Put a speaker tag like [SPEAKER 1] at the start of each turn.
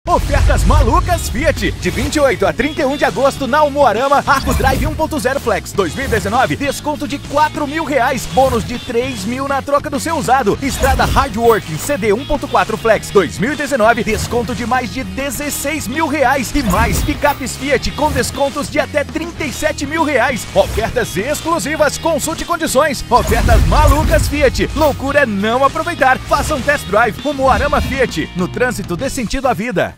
[SPEAKER 1] Ofertas malucas Fiat. De 28 a 31 de agosto na Umuarama, Arco Drive 1.0 Flex 2019, desconto de R$4.000, bônus de R$3.000 na troca do seu usado. Estrada Hardworking CD 1.4 Flex 2019, desconto de mais de R$16.000 e mais picapes Fiat com descontos de até R$37.000. Ofertas exclusivas, consulte condições. Ofertas malucas Fiat. Loucura é não aproveitar. Faça um test drive. Umuarama Fiat. No trânsito dê sentido à vida.